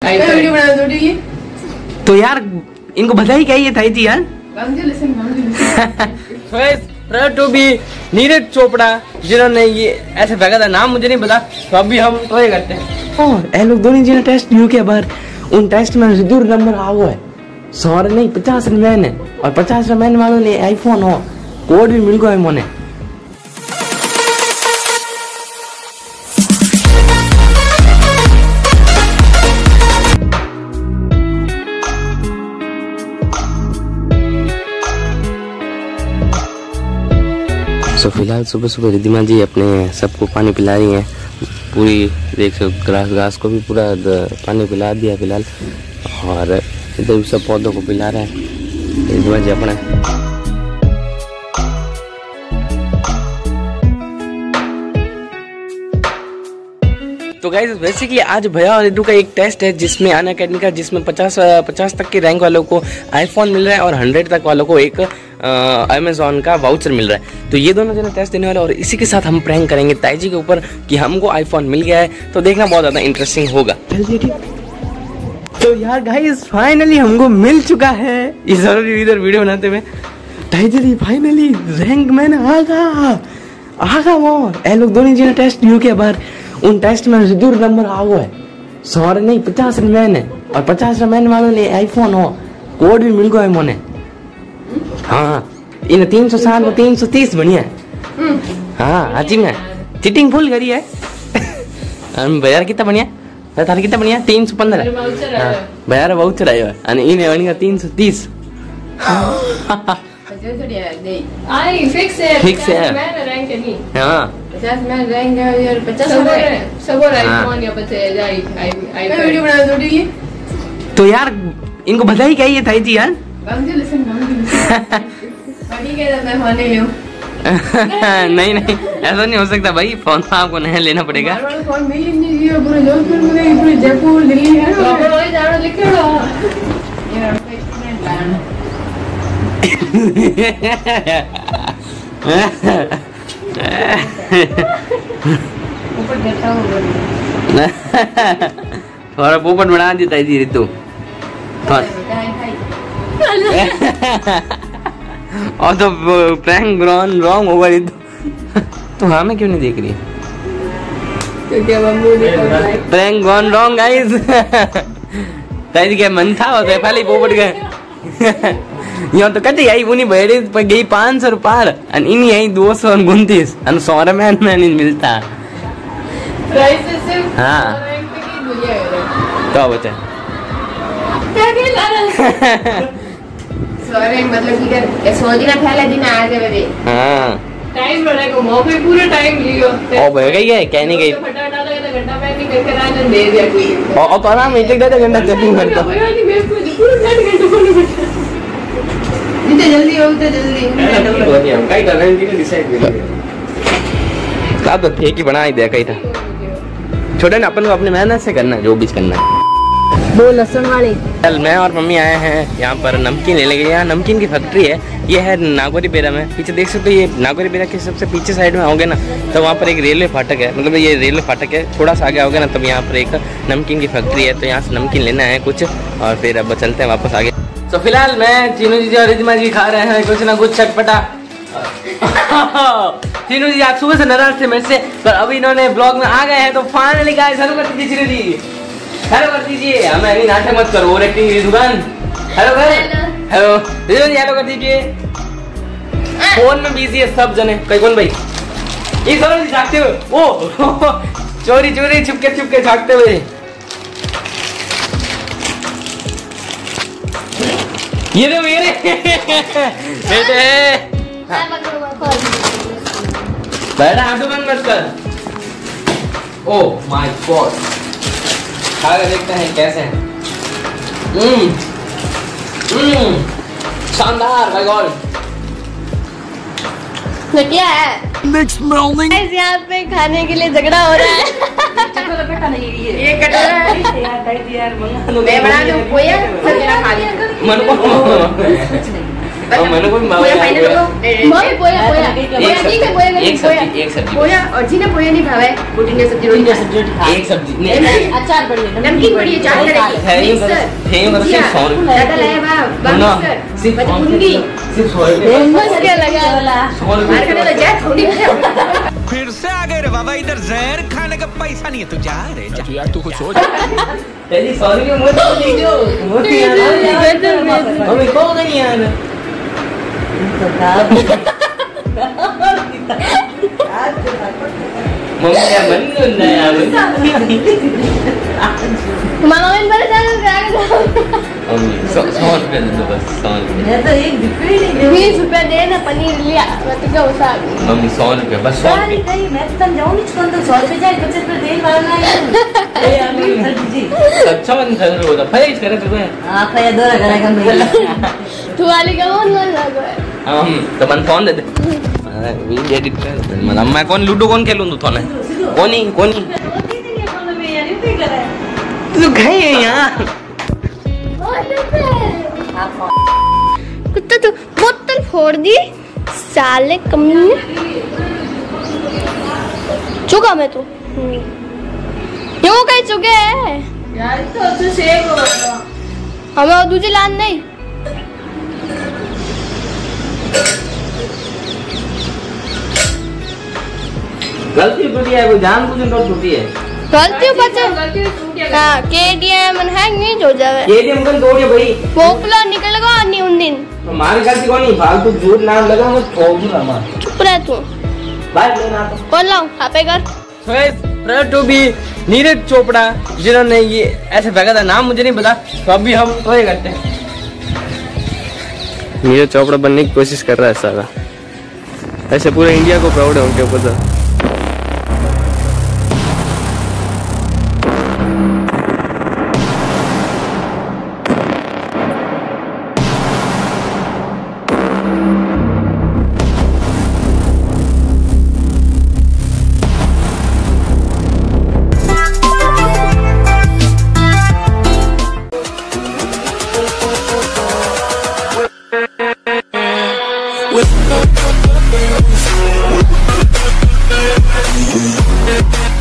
Video बना दो ये। तो यार इनको बधाई कहिए था जी यार। Proud to be Neeraj Chopra जिन्होंने ये ऐसे फेंका था, नाम मुझे नहीं पता, तो अभी हम ट्राई करते हैं। और ये लोग दोनों जी ने टेस्ट यू के बार उन टेस्ट में जरूर नंबर आ गया है 100 नहीं 50 मैंने, और 50 मैंने वालों ने आईफोन हो कोड भी मिल गया है मोने। तो फिलहाल सुबह सुबह रिद्धिमा जी अपने सबको पानी पिला रही हैं, पूरी देख घास को भी पूरा पानी पिला दिया फिलहाल, और इधर भी सब पौधों को पिला रहा है रिद्धिमा जी अपना। तो गाइस बेसिकली आज भैया और रिद्धू का एक टेस्ट है जिसमें अनअकैडमी का, जिसमें 50 तक के रैंक वालों को आईफोन मिल रहा है और 100 तक वालों को एक अमेज़ॉन का वाउचर मिल रहा है। तो ये दोनों जने टेस्ट देने वाले, और इसी के साथ हम प्रैंक करेंगे ताईजी के ऊपर कि हमको आईफोन मिल गया है। तो देखना बहुत ज़्यादा इंटरेस्टिंग होगा। तो यार गाइस फाइनली हमको मिल चुका है, इधर वीडियो बनाते हुए ताईजी फाइनली रैंक मैंने आगा वो ए लोग दोनों जने टेस्ट यू के बार उन टेस्ट में जरूर नंबर आ गया है 100 नहीं 50 मैंने, और 50 मैंने वालों ने आईफोन हो कोड भी मिल गया है मोने। हाँ इन 360 और 330 बढ़िया। हाँ आज मैं चिटिंग फुल करी है भैया कितना बढ़िया तार कितना बढ़िया 315 भैया वाउचर आयो है અને ઈને વણિયા 330 फिक्स है मैंने रैंक नहीं। हां 50 में रैंक है यार 50 सब आईफोन या 50 आईफोन वीडियो बना दो ये। तो यार इनको बधाई कहिए था जी यार। नहीं ऐसा नहीं हो सकता भाई, फोन तो आपको नया लेना पड़ेगा। फोन मिल ही नहीं रहा, पूरे जोधपुर में पूरे जयपुर दिल्ली है तो अपन वही जानो लिखे लो यार ऊपर बैठा हो थोड़ा पोपट बना देता है जी तू और तो प्रैंक रॉन्ग होगा तो हमें क्यों नहीं देख रही? Prank gone wrong guys. ताईजी के मन था और पहले पोपट गए यहाँ तो कहते आई उन्हीं बैठे पर गई 500 रुपये और इन्हीं आई 229 और 100 में नहीं मिलता। हाँ तो बच्चा मतलब कि सोचना पहले दिन आ जावे। हां टाइम रहने को मौके पूरे टाइम लियो ओ भय गई है कहने गई फटाफट लगा घंटा पैकिंग करके राजन दे दिया कोई और आराम एक घंटा चेकिंग करता भैया जी मैं पूरे 1 घंटा बोलने बैठा जितने जल्दी हो उतने जल्दी कई कर रहे हैं कि डिसाइड कर तो ठीक ही बना ही दे कई था छोटे ना अपन को अपने मेहनत से करना है जो भी करना है। वो लहसुन वाले कल मैं और मम्मी आए हैं यहाँ पर नमकीन लेने के लिए। यहाँ नमकीन की फैक्ट्री है, ये है नागौरी बेरा में, पीछे देख सकते हो। ये नागौरी बेरा के सबसे पीछे साइड में आओगे ना तो वहाँ पर एक रेलवे फाटक है, मतलब ये रेलवे फाटक है, थोड़ा सा आगे आओगे ना तब यहाँ पर एक नमकीन की फैक्ट्री है। तो यहाँ से नमकीन लेना है कुछ और फिर अब चलते हैं वापस आगे। तो फिलहाल मैं चीनू जी और रिद्धिमा जी खा रहे हैं कुछ ना कुछ चटपटा। चीनू जी आज सुबह से नाराज थे मेरे से, पर अभी इन्होंने ब्लॉग में आ गए हैं तो फाइनली गाइस हेलो कर दीजिए चीनू जी, हेलो कर दीजिए। हमें अभी नाटक मत करो और एक्टिंग की दुकान। हेलो कर हेलो रिद्धिमा जी हेलो कर दीजिए। फोन में बिजी है सब जने। कई कौन भाई ये सब झांकते हुए ओ चोरी चोरी छुपके झांकते हुए ये तो मेरे बेटे बेटा आप तो बंद मत कर। ओ माय गॉड खा कर देखते हैं कैसे हैं। शानदार माय गॉड क्या है नेक्स्ट मॉर्निंग यहाँ पे खाने के लिए झगड़ा हो रहा है। ये कटोरा है यार मैं बना दूं कोई खा लिया मन को मैंने कोई और जी ने पोया नहीं भावे रोटी ने सब्जी रोटी एक सब्जी अचार बढ़िया नमकीन बढ़िया चाट करेगी ज्यादा लाया बा सिर्फ बुंदी सिर्फ क्या लगा मार करने लग जाए थोड़ी फिर से आ गए रे बाबा, इधर जहर खाने का पैसा नहीं है, तू जा रे जा यार, तू कुछ सोच। तेरी सॉरी के मुंह तो दीजियो मम्मी को नहीं आना मम्मी क्या मन नहीं यार मामा में बड़े जाने का मम्मी 100 रुपए दे दो बस 100 रुपए मैं तो एक ₹20 दे ना पनीर लिया मत का उसा मम्मी 100 रुपए बस 100 रुपए नहीं मैं तो जाऊं नहीं कौन तो 100 रुपए जाए 25 रुपए दे वाला है ए अभी जी अच्छा मन कर रहे हो तो फाइज करे तुम्हें हां फाइज दो करेगा भैया तू वाली का मन लगो है तो मन फोन दे दे वीडियो एडिट कर मतलब मैं कौन लूडो कौन खेलूं तू थाने कोनी तू गए यार कुत्ता तो बोतल फोड़ दी साले कमीने चुका मैं तो यो कहीं चुके है यार तो सेव हो हमें दूसरी लान नहीं गलती टूटी है, कोई जानबूझ के टूटी है। गलती बच्चा हां केडीएम मन हैंग नहीं हो जावे केडीएम कन तोड़िए भाई पोकला निकल गया नहीं उन दिन तो मारी गलती कोनी फालतू झूठ नाम लगा मत ठोक दूंगा मां चुप रह तू बाय लेना तो कौन लाऊं खापे कर so guys proud to be Neeraj Chopra जिन्होंने ये ऐसे फेंका था, नाम मुझे नहीं पता, तो अभी हम तो ये करते हैं। नीरज चोपड़ा बनने की कोशिश कर रहा है सारा, ऐसे पूरे इंडिया को प्राउड है उनके ऊपर। with